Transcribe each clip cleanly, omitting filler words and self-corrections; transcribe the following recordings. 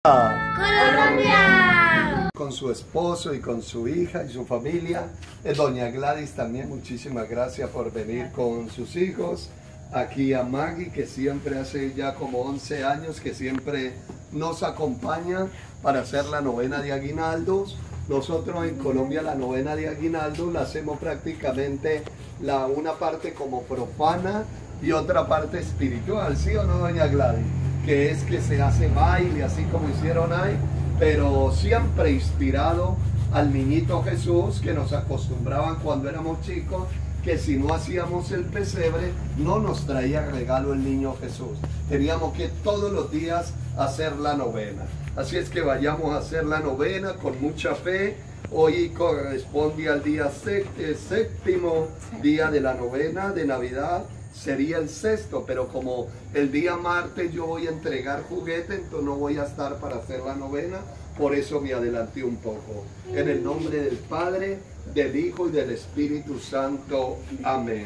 Colombia. Con su esposo y con su hija y su familia. Doña Gladys también, muchísimas gracias por venir con sus hijos. Aquí a Maggie, que siempre hace ya como 11 años que siempre nos acompaña para hacer la novena de aguinaldos. Nosotros en Colombia la novena de aguinaldos la hacemos prácticamente una parte como profana y otra parte espiritual, ¿sí o no, doña Gladys? Que es que se hace baile, así como hicieron ahí, pero siempre inspirado al niñito Jesús, que nos acostumbraban cuando éramos chicos, que si no hacíamos el pesebre, no nos traía regalo el niño Jesús. Teníamos que todos los días hacer la novena. Así es que vayamos a hacer la novena con mucha fe. Hoy corresponde al día séptimo día de la novena de Navidad. Sería el sexto, pero como el día martes yo voy a entregar juguete, entonces no voy a estar para hacer la novena, por eso me adelanté un poco. En el nombre del Padre, del Hijo y del Espíritu Santo. Amén.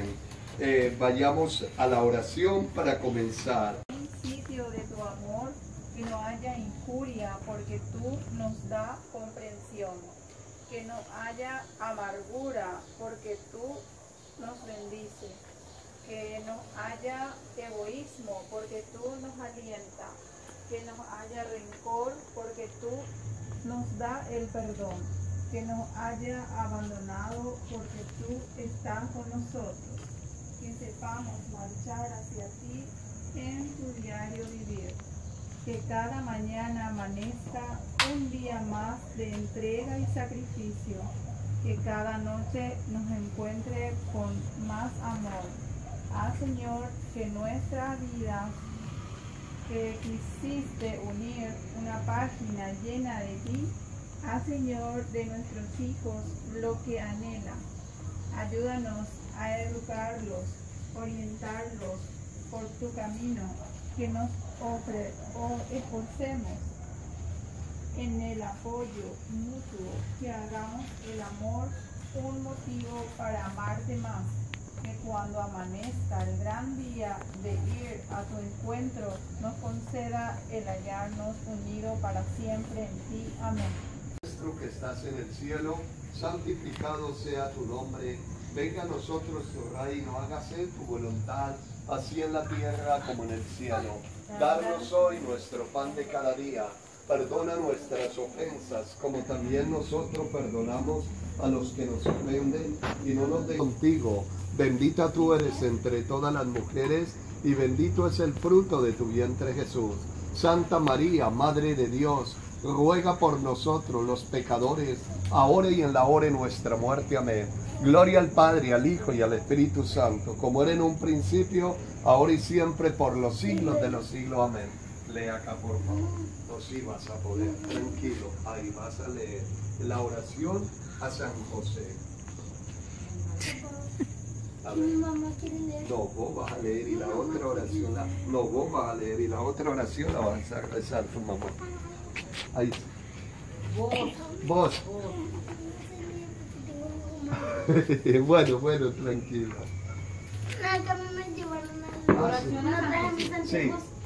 Vayamos a la oración para comenzar. Principio de tu amor, que no haya injuria, porque tú nos das comprensión. Que no haya amargura, porque tú nos bendices. Que no haya egoísmo, porque tú nos alientas. Que no haya rencor, porque tú nos das el perdón. Que nos haya abandonado, porque tú estás con nosotros. Que sepamos marchar hacia ti en tu diario vivir. Que cada mañana amanezca un día más de entrega y sacrificio. Que cada noche nos encuentre con más amor. Señor, que nuestra vida, que quisiste unir una página llena de ti, Señor, de nuestros hijos lo que anhelan. Ayúdanos a educarlos, orientarlos por tu camino, que nos esforcemos en el apoyo mutuo, que hagamos el amor un motivo para amarte más. Que cuando amanezca el gran día de ir a tu encuentro, nos conceda el hallarnos unidos para siempre en ti. Amén. Nuestro que estás en el cielo, santificado sea tu nombre. Venga a nosotros tu reino, hágase tu voluntad, así en la tierra como en el cielo. Danos hoy nuestro pan de cada día. Perdona nuestras ofensas, como también nosotros perdonamos a los que nos ofenden, y no nos dejes contigo. Bendita tú eres entre todas las mujeres, y bendito es el fruto de tu vientre Jesús. Santa María, Madre de Dios, ruega por nosotros los pecadores, ahora y en la hora de nuestra muerte. Amén. Gloria al Padre, al Hijo y al Espíritu Santo, como era en un principio, ahora y siempre, por los siglos de los siglos. Amén. Lee acá, por favor. No, sí vas a poder. Tranquilo. Ahí vas a leer la oración a San José. Mi mamá quiere leer. No, vos vas a leer y la otra oración no, vos vas a leer y la otra oración la vas a rezar tu mamá. Ahí. Vos. Bueno, tranquila. Acá me llevaron Oración a San José. Sí.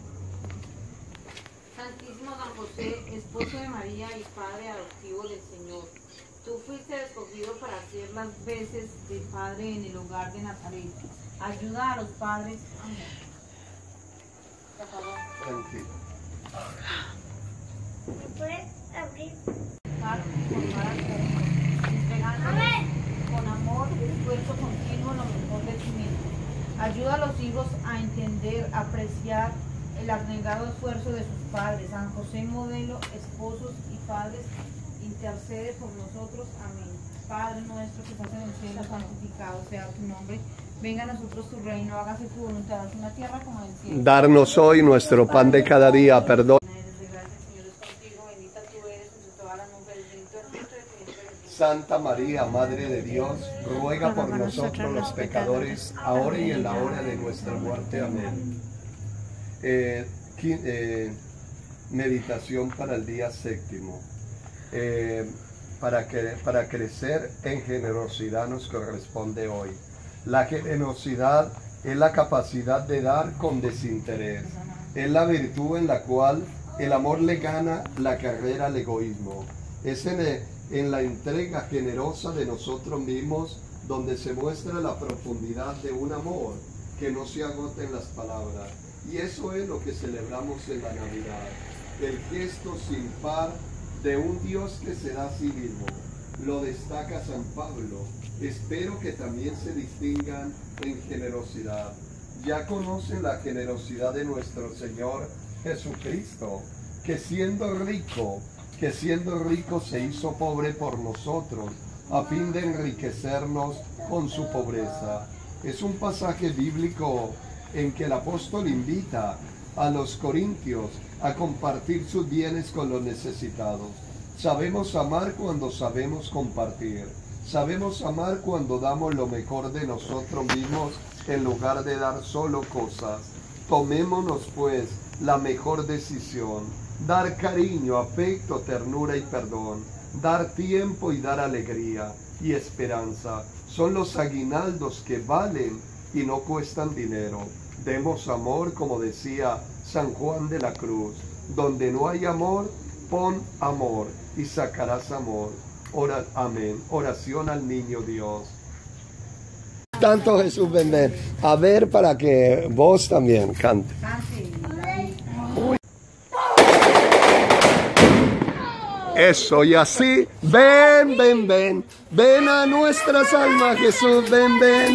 Santísimo San José, esposo de María y padre adoptivo del Señor, tú fuiste escogido para hacer las veces de padre en el hogar de Nazaret. Ayuda a los padres. Amén. Tranquilo. ¿Me puedes abrir? Entregándoles con amor, esfuerzo continuo lo mejor de ti mismo. Ayuda a los hijos a entender, apreciar el abnegado esfuerzo de sus padres. San José, modelo, esposos y padres, intercede por nosotros. Amén. Padre nuestro que estás en el cielo, santificado sea tu nombre. Venga a nosotros tu reino, hágase tu voluntad, en la tierra como en el cielo. Darnos hoy nuestro pan de cada día, perdón. Santa María, Madre de Dios, ruega por nosotros los pecadores, ahora y en la hora de nuestra muerte. Amén. Meditación para el día séptimo. Para crecer en generosidad nos corresponde hoy. La generosidad es la capacidad de dar con desinterés. Es la virtud en la cual El amor le gana la carrera al egoísmo. Es en la entrega generosa de nosotros mismos donde se muestra la profundidad de un amor que no se agota en las palabras. Y eso es lo que celebramos en la Navidad. El gesto sin par de un Dios que se da a sí mismo. Lo destaca San Pablo. Espero que también se distingan en generosidad. Ya conocen la generosidad de nuestro Señor Jesucristo, que siendo rico se hizo pobre por nosotros, a fin de enriquecernos con su pobreza. Es un pasaje bíblico en que el apóstol invita a los corintios a compartir sus bienes con los necesitados. Sabemos amar cuando sabemos compartir. Sabemos amar cuando damos lo mejor de nosotros mismos en lugar de dar solo cosas. Tomémonos pues la mejor decisión: dar cariño, afecto, ternura y perdón, dar tiempo y dar alegría y esperanza. Son los aguinaldos que valen y no cuestan dinero. Demos amor, como decía San Juan de la Cruz. Donde no hay amor, pon amor y sacarás amor. Amén. Oración al niño Dios. Tanto Jesús, ven, ven. A ver, para que vos también cante. Eso, y así, ven, ven, ven. Ven a nuestras almas, Jesús, ven, ven.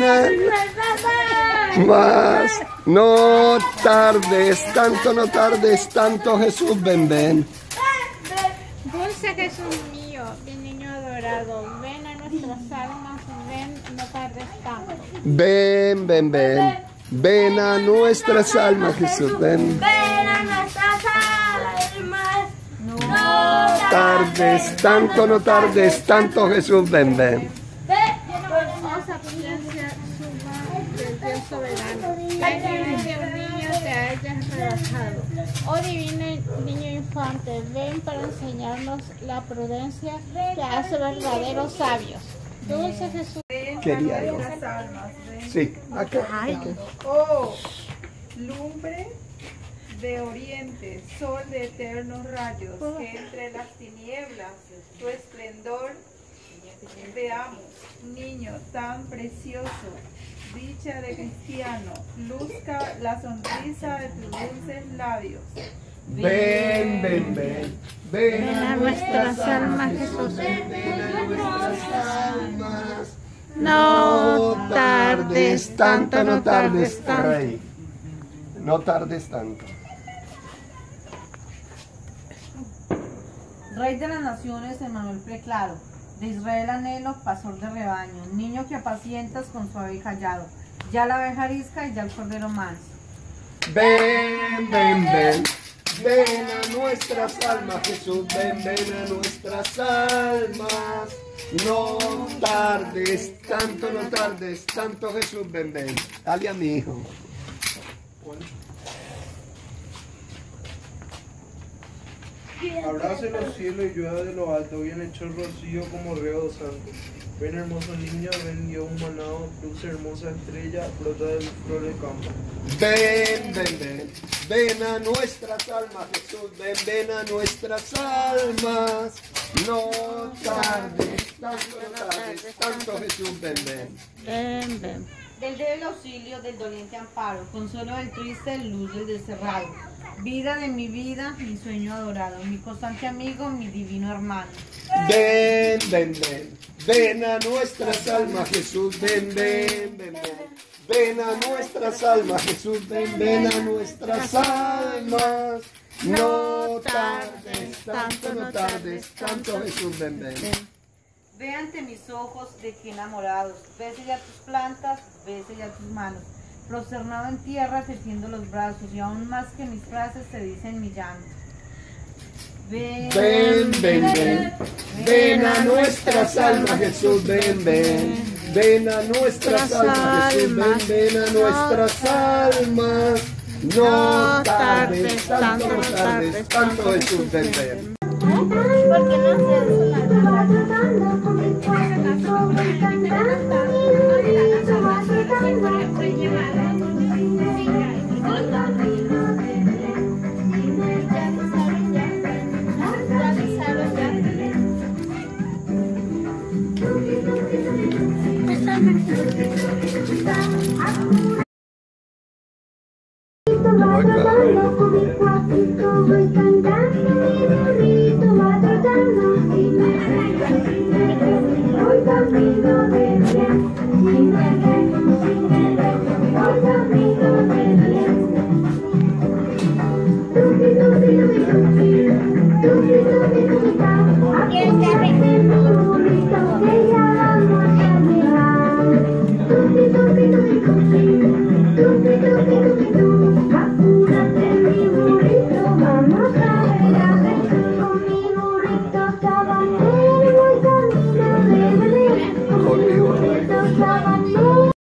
Más, no tardes tanto, no tardes tanto, Jesús, ven, ven. Dulce Jesús mío, mi niño adorado, ven a nuestras almas, ven, no tardes tanto. Ven, ven, ven. Ven a nuestras almas, Jesús, ven. Ven a nuestras almas. No Tardes tanto, no tardes tanto, Jesús, ven, ven. Hermosa potencia suba del Dios soberano. Ay, que un niño te haya rebajado. Oh divino niño infante, ven para enseñarnos la prudencia que hace verdaderos sabios. Dulce Jesús. Quería yo. Nuestras almas, ven. Sí, acá. Oh, lumbre de oriente, sol de eternos rayos, que entre las tinieblas tu esplendor veamos, niño tan precioso, dicha de cristiano, luzca la sonrisa de tus dulces labios. Ven, ven, ven. Ven a nuestras almas, Jesús. Ven a nuestras almas. No tardes tanto, no tardes tanto. Rey. No tardes tanto. Rey de las naciones, Emmanuel Preclaro, de Israel anhelo, pastor de rebaño, niño que apacientas con suave callado, ya la abeja arisca y ya el cordero manso. Ven, ven, ven. Ven a nuestras almas, Jesús, ven, ven a nuestras almas. No tardes tanto, no tardes tanto, Jesús, ven, ven. Dale a mi hijo. Abrace los cielos y llueva de lo alto, bien hecho el rocío como río santo. Ven hermoso niño, ven Dios manado, luz hermosa estrella, brota del flor del campo. Ven, ven, ven. Ven a nuestras almas, Jesús, ven, ven a nuestras almas. No tardes tanto, no tardes tanto, Jesús, ven, ven. Ven, ven. Del débil auxilio, del doliente amparo, consuelo del triste, luz del desterrado, vida de mi vida, mi sueño adorado, mi constante amigo, mi divino hermano. Ven, ven, ven. Ven a nuestras almas, Jesús, ven, ven, ven, ven. Ven a nuestras almas, Jesús, ven, ven a nuestras almas. No tardes tanto, no tardes tanto, Jesús, ven, ven. Ve ante mis ojos de que enamorados, bese ya tus plantas, bese ya tus manos, prosternado en tierra te tiendo los brazos y aún más que mis frases te dicen mi llanto. Ven, Ven, ven, ven. Ven a nuestras almas, Jesús, ven, ven. Ven a nuestras almas, Jesús, ven, ven a nuestras almas. No tardes tanto, no tardes tanto, Jesús, ven, ven. Porque no se hace Amén.